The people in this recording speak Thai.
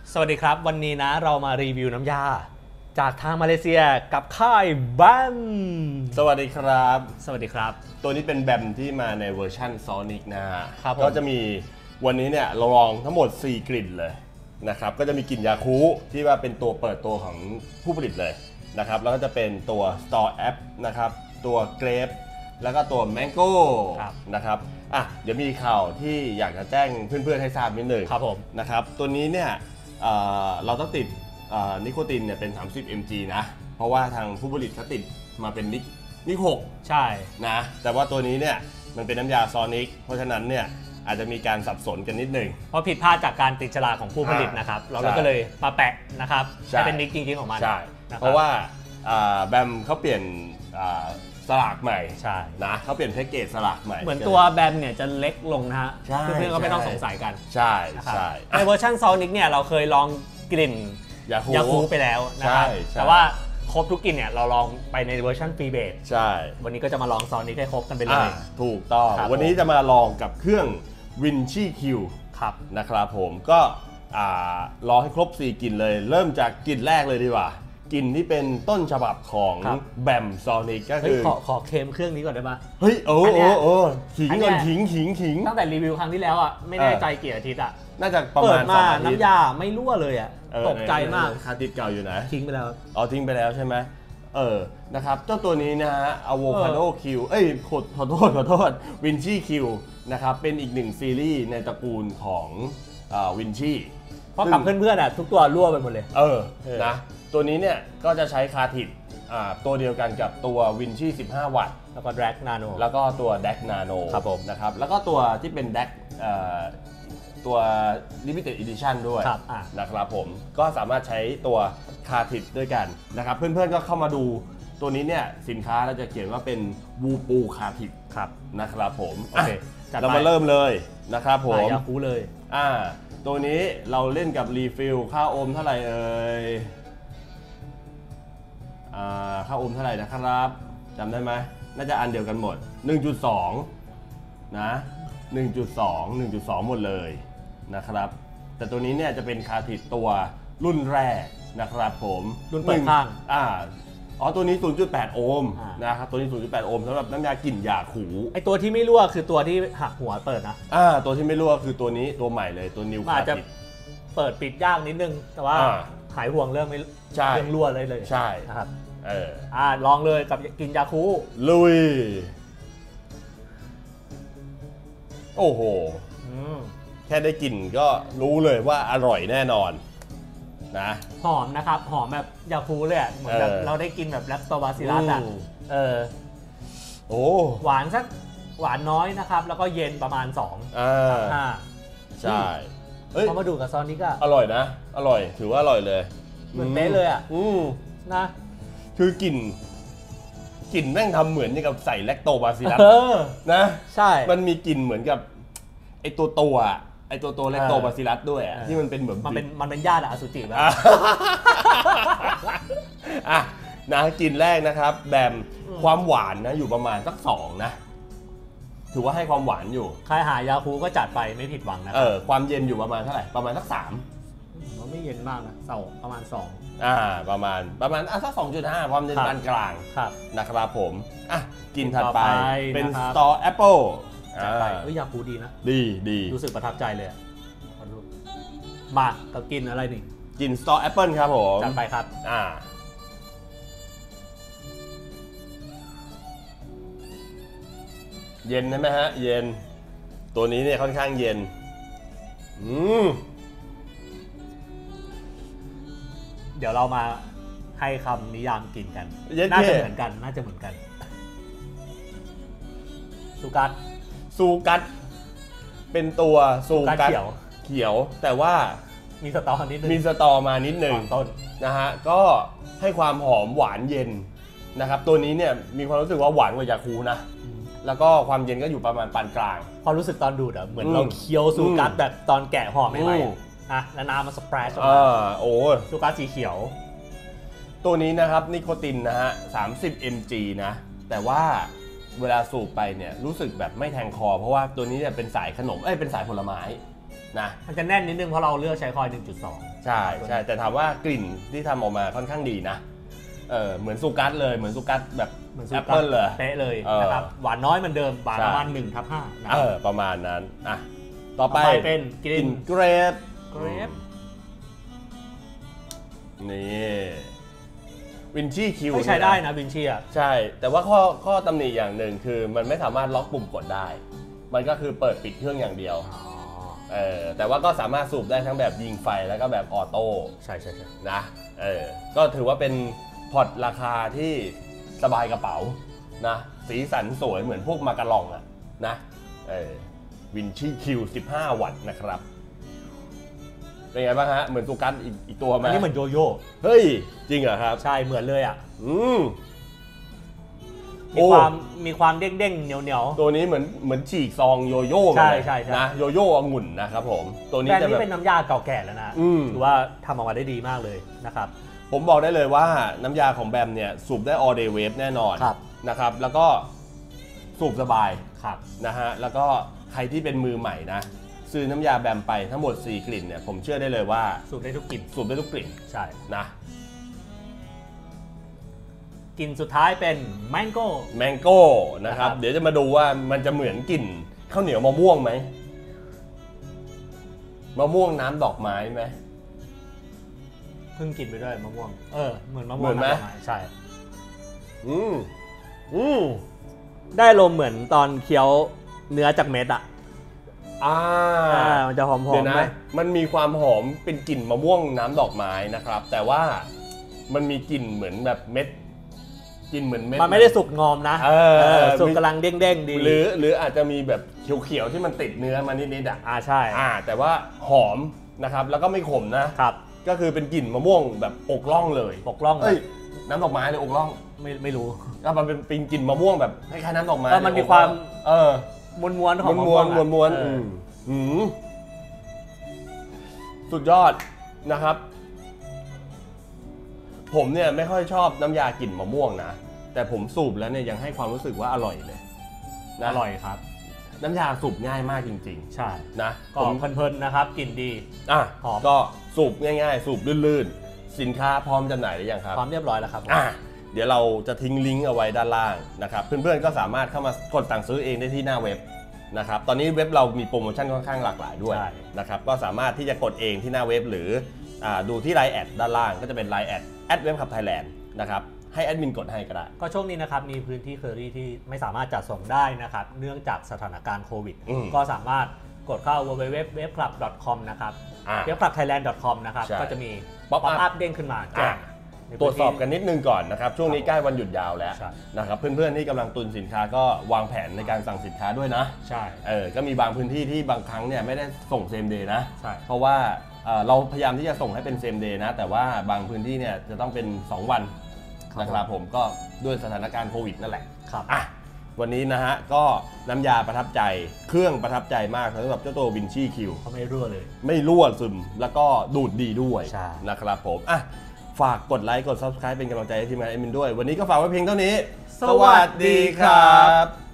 สวัสดีครับวันนี้นะเรามารีวิวน้ำยาจากทางมาเลเซียกับค่ายแบมสวัสดีครับสวัสดีครับตัวนี้เป็นแบมที่มาในเวอร์ชั่นซอนิกนะฮะก็จะมีวันนี้เนี่ยเราลองทั้งหมด4กลิ่นเลยนะครับก็จะมีกลิ่นยาคูที่ว่าเป็นตัวเปิดตัวของผู้ผลิตเลยนะครับแล้วก็จะเป็นตัว Store App นะครับตัวเกรปแล้วก็ตัวแมงโก้นะครับเดี๋ยวมีข่าวที่อยากจะแจ้งเพื่อนๆให้ทราบนิดนึงครับผมนะครับตัวนี้เนี่ยเราต้องติดนิโคตินเนี่ยเป็น30 mg นะเพราะว่าทางผู้ผลิตเขาติดมาเป็นนิก6 ใช่นะแต่ว่าตัวนี้เนี่ยมันเป็นน้ำยาซอนิกเพราะฉะนั้นเนี่ยอาจจะมีการสับสนกันนิดหนึ่งเพราะผิดพลาดจากการติดฉลากของผู้ผลิตนะครับเราก็เลยมาแปะนะครับให้เป็นนิกจริงๆของมันใช่เพราะว่าแบมเขาเปลี่ยนสลากใหม่ใช่นะเขาเปลี่ยนแพ็กเกจสลากใหม่เหมือนตัวแบมเนี่ยจะเล็กลงนะฮะเพื่อนๆก็ไม่ต้องสงสัยกันใช่ใช่ในเวอร์ชันซอนิกเนี่ยเราเคยลองกลิ่นยาคูไปแล้วนะครับแต่ว่าครบทุกกลิ่นเนี่ยเราลองไปในเวอร์ชันฟรีเบสใช่วันนี้ก็จะมาลองซอนิกให้ครบกันไปเลยถูกต้องวันนี้จะมาลองกับเครื่องวินชี่คิวนะครับผมก็ลองให้ครบ4กลิ่นเลยเริ่มจากกลิ่นแรกเลยดีกว่ากลิ่นที่เป็นต้นฉบับของแบมซอนิกก็คือขอเคลมเครื่องนี้ก่อนได้ปะเฮ้ยโอ้ขิงก่อนขิงตั้งแต่รีวิวครั้งที่แล้วอ่ะไม่แน่ใจกี่อาทิตย์อ่ะน่าจะประมาณ2 อาทิตย์น้ำยาไม่รั่วเลยอ่ะตกใจมากคาติดเก่าอยู่นะทิ้งไปแล้วทิ้งไปแล้วใช่ไหมนะครับเจ้าตัวนี้นะฮะอะโวคาโดคิวขอโทษวินชี่คิวนะครับเป็นอีกหนึ่งซีรีส์ในตระกูลของวินชี่เพราะกับเพื่อนๆอ่ะทุกตัวรั่วไปหมดเลยนะตัวนี้เนี่ยก็จะใช้คาทิดตัวเดียวกันกับตัววินชี่15 วัตต์แล้วก็แดร็กนาโนแล้วก็ตัวแดกนาโนครับผมนะครับแล้วก็ตัวที่เป็นแดกตัว Limited Edition ด้วยนะครับผมก็สามารถใช้ตัวคาทิดด้วยกันนะครับเพื่อนๆก็เข้ามาดูตัวนี้เนี่ยสินค้าเราจะเขียนว่าเป็นวูปูคาทิดนะครับผมโอเคเรามาเริ่มเลยนะครับผมยาคูเลยตัวนี้เราเล่นกับรีฟิลค่าโอห์มเท่าไหร่ค่าโอห์มเท่าไหร่นะครับจำได้ไหมน่าจะอันเดียวกันหมด 1.2 นะ 1.2 หมดเลยนะครับแต่ตัวนี้เนี่ยจะเป็นคาทิดตัวรุ่นแรกนะครับผมรุ่นเปิดข้างตัวนี้ 0.8 โอห์มนะครับตัวนี้ 0.8 โอห์มสำหรับน้ำยากลิ่นยาขูไอตัวที่ไม่รั่วคือตัวที่หักหัวเปิดนะตัวที่ไม่รั่วคือตัวนี้ตัวใหม่เลยตัวนิวคาทิดเปิดปิดยากนิดนึงแต่ว่าหายห่วงเรื่องไม่เรื่องรั่วเลยใช่นะครับลองเลยกับกินยาคูลุยโอ้โหแค่ได้กลิ่นก็รู้เลยว่าอร่อยแน่นอนนะหอมนะครับหอมแบบยาคูเลยเหมือนแบบเราได้กินแบบแลคโตบาซิลลัสหวานสักหวานน้อยนะครับแล้วก็เย็นประมาณ 2ใช่พอมาดูกับซอนิกอร่อยนะอร่อยถือว่าอร่อยเลยเหมือนเป๊ะเลยนะคือกลิ่นแม่งทำเหมือนกับใส่แลคโตบาซิลลัสนะใช่มันมีกลิ่นเหมือนกับไอตัวแลคโตบาซิลลัสด้วยที่มันเป็นเหมือนมันเป็นญาติอสุจิแบบนะกลิ่นแรกนะครับแบมความหวานนะอยู่ประมาณสัก2นะถือว่าให้ความหวานอยู่ใครหายาคูก็จัดไปไม่ผิดหวังนะความเย็นอยู่ประมาณเท่าไหร่ประมาณสัก3 มันไม่เย็นมากนะประมาณ2 ประมาณสัก 2.5 ความเย็นปานกลางนะครับผมกินถัดไปเป็น Store Apple ยาคูดีนะดีรู้สึกประทับใจเลยมากับกินอะไรนี่กิน Store Apple ครับผมจัดไปครับเย็นใช่ไหมฮะเย็นตัวนี้เนี่ยค่อนข้างเย็นเดี๋ยวเรามาให้คำนิยามกินกันน่าจะเหมือนกันซูกัสเป็นตัวซูกัสเขียวแต่ว่ามีสตอนิดนึงมีสตอมานิดหนึ่งต้นนะฮะก็ให้ความหอมหวานเย็นนะครับตัวนี้เนี่ยมีความรู้สึกว่าหวานกว่ายาคูนะแล้วก็ความเย็นก็อยู่ประมาณปานกลางความรู้สึกตอนดูดเหมือนเราเคี้ยวซูกัสแบบตอนแกะห่อใหม่ๆแล้วน้ำมันสเปรชออกมาซูกัสสีเขียวตัวนี้นะครับนิโคตินนะฮะ30 mg นะแต่ว่าเวลาสูบไปเนี่ยรู้สึกแบบไม่แทงคอเพราะว่าตัวนี้เนี่ยเป็นสายขนมเป็นสายผลไม้นะมันจะแน่นนิดนึงเพราะเราเลือกใช้คอย 1.2 ใช่ใช่แต่ถามว่ากลิ่นที่ทำออกมาค่อนข้างดีนะเหมือนซูกัสเลยเหมือนซูกัสแบบแอปเปิลเลยเป๊ะเลยนะครับหวานน้อยเหมือนเดิมบาทประมาณ 1/5 นะประมาณนั้นอ่ะต่อไปเป็นกลิ่นเกรปนี่วินชี่คิวใช้ได้นะวินชี่อ่ะใช่แต่ว่าข้อตำหนิอย่างหนึ่งคือมันไม่สามารถล็อกปุ่มกดได้มันก็คือเปิดปิดเครื่องอย่างเดียวแต่ว่าก็สามารถสูบได้ทั้งแบบยิงไฟแล้วก็แบบออโต้ใช่นะก็ถือว่าเป็นพอร์ตราคาที่สบายกระเป๋านะสีสันสวยเหมือนพวกมาการองอะนะวินชี่คิว15 วัตต์นะครับเป็นไงบ้างฮะเหมือนซูกัสอีกตัวไหมอันนี้เหมือนโยโย่เฮ้ยจริงเหรอครับใช่เหมือนเลยอ่ะมีความเด้งๆเหนียวตัวนี้เหมือนฉีกซองโยโย่ใช่นะโยโย่องุ่นนะครับผมตัวนี้จะแบบเป็นน้ำยาเก่าแก่แล้วนะถือว่าทำออกมาได้ดีมากเลยนะครับผมบอกได้เลยว่าน้ำยาของแบมเนี่ยสูบได้ all day wave แน่นอนนะครับแล้วก็สูบสบายนะฮะแล้วก็ใครที่เป็นมือใหม่นะซื้อน้ำยาแบมไปทั้งหมด4 กลิ่นเนี่ยผมเชื่อได้เลยว่าสูบได้ทุกกลิ่นใช่นะกลิ่นสุดท้ายเป็นแมงโก้นะครับเดี๋ยวจะมาดูว่ามันจะเหมือนกลิ่นข้าวเหนียวมะม่วงไหมมะม่วงน้ำดอกไม้ไหมเพิ่งกินไปด้วยมะม่วงเหมือนมะม่วงน้ำดอกไม้ใช่ได้ลมเหมือนตอนเคี้ยวเนื้อจากเม็ดอ่ะมันจะหอมๆไหมมันมีความหอมเป็นกลิ่นมะม่วงน้ำดอกไม้นะครับแต่ว่ามันมีกลิ่นเหมือนแบบเม็ดกลิ่นเหมือนเม็ดมันไม่ได้สุกงอมนะสุกกำลังเด้งๆดีหรืออาจจะมีแบบเขียวๆที่มันติดเนื้อมานิดๆใช่แต่ว่าหอมนะครับแล้วก็ไม่ขมนะครับก็คือเป็นกลิ่นมะม่วงแบบอกล่องเลยน้ำดอกไม้เลยอกล่องไม่รู้ก็มันเป็นกลิ่นมะม่วงแบบคล้ายๆน้ำดอกไม้มันมีความม้วนของม้วนสุดยอดนะครับผมเนี่ยไม่ค่อยชอบน้ำยากลิ่นมะม่วงนะแต่ผมสูบแล้วเนี่ยยังให้ความรู้สึกว่าอร่อยเลยอร่อยครับน้ำยาสูบง่ายมากจริงๆใช่นะก็เพลินๆนะครับกลิ่นดีหอมก็สูบง่ายๆสูบลื่นๆสินค้าพร้อมจำหน่ายหรือยังครับพร้อมเรียบร้อยแล้วครับเดี๋ยวเราจะทิ้งลิงก์เอาไว้ด้านล่างนะครับเพื่อนๆก็สามารถเข้ามากดสั่งซื้อเองได้ที่หน้าเว็บนะครับตอนนี้เว็บเรามีโปรโมชั่นค่อนข้างหลากหลายด้วยนะครับก็สามารถที่จะกดเองที่หน้าเว็บหรือดูที่ไลน์แอดด้านล่างก็จะเป็นไลน์แอดเว็บขับไทยแลนด์นะครับให้แอดมินกดให้ก็ได้ก็ช่วงนี้นะครับมีพื้นที่เคอรี่ที่ไม่สามารถจัดส่งได้นะครับเนื่องจากสถานการณ์โควิดก็สามารถกดเข้า www.webclub.com นะครับ webclubthailand.com นะครับก็จะมีป๊อปอัพเด้งขึ้นมาแจ้งตรวจสอบกันนิดนึงก่อนนะครับช่วงนี้ใกล้วันหยุดยาวแล้วนะครับเพื่อนๆที่กำลังตุนสินค้าก็วางแผนในการสั่งสินค้าด้วยนะใช่ก็มีบางพื้นที่ที่บางครั้งเนี่ยไม่ได้ส่งเซมเดย์นะเพราะว่าเราพยายามที่จะส่งให้เป็นเซมเดย์นะแต่ว่าบางพื้นที่เนี่ยจะต้องเป็น2 วันนะครับผมก็ด้วยสถานการณ์โควิดนั่นแหละครับวันนี้นะฮะก็น้ำยาประทับใจเครื่องประทับใจมากสำหรับเจ้าตัววินชี่คิวเขาไม่รั่วเลยไม่รั่วซึมแล้วก็ดูดดีด้วยนะครับผมฝากกดไลค์กด Subscribe เป็นกำลังใจให้ทีมงานแอดมินด้วยวันนี้ก็ฝากไว้เพียงเท่านี้สวัสดีครับ